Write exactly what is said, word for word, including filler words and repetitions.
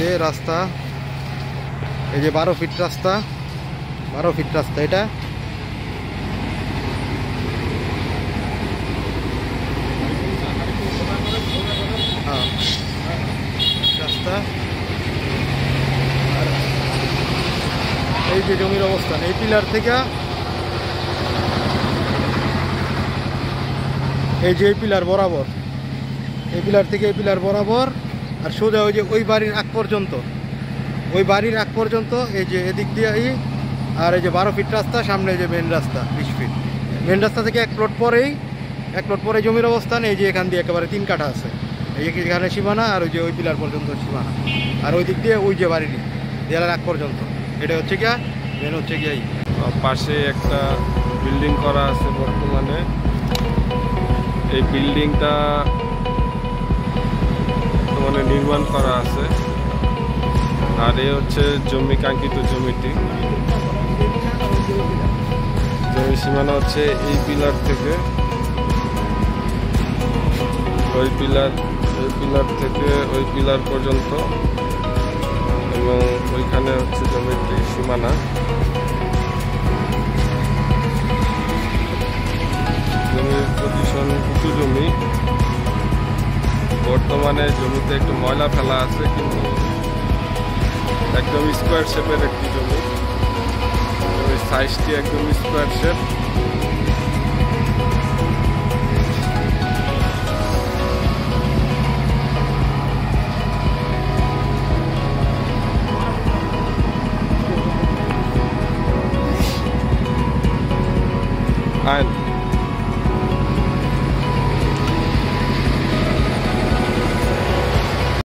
যে রাস্তা, এই যে বারো ফিট রাস্তা, বারো ফিট রাস্তা এটা। হ্যাঁ রাস্তা। আর এই যে জমির অবস্থান, এই পিলার থেকে এই যে এই পিলার বরাবর, এই পিলার থেকে এই পিলার বরাবর, আর সোজা ওই যে ওই বাড়ির আগ পর্যন্ত, ওই বাড়ির আগ পর্যন্ত এই যে এদিক দিয়ে এই, আর এই যে বারো ফিট রাস্তা, সামনে যে মেন রাস্তা বিশ ফিট। মেন রাস্তা থেকে এক প্লট পরেই, এক প্লট পরে জমির অবস্থান। এই যে এখান দিয়ে একেবারে তিন কাঠা আছে, এই যে এখানে সীমানা, আর ওই যে ওই পিলার পর্যন্ত সীমানা, আর ওই দিক দিয়ে ওই যে বাড়িটি দেয়ালের আগ পর্যন্ত। এটা হচ্ছে গিয়া মেন হচ্ছে গিয়া এই পাশে একটা বিল্ডিং করা আছে বর্তমানে। এই বিল্ডিংটা বর্তমানে নির্মাণ করা আছে। আর এই হচ্ছে জমি, কাঙ্ক্ষিত জমিটি। জমি সীমানা হচ্ছে এই পিলার থেকে ওই পিলার, ওই পিলার থেকে ওই পিলার পর্যন্ত, এবং ওইখানে হচ্ছে জমিটি সীমানা। জমির পজিশন উঁচু জমি। বর্তমানে জমিতে একটু ময়লা ফেলা আছে, কিন্তু একদম স্কোয়ার শেপের একটি জমি। জমির সাইজটি একদম স্কোয়ার শেপ।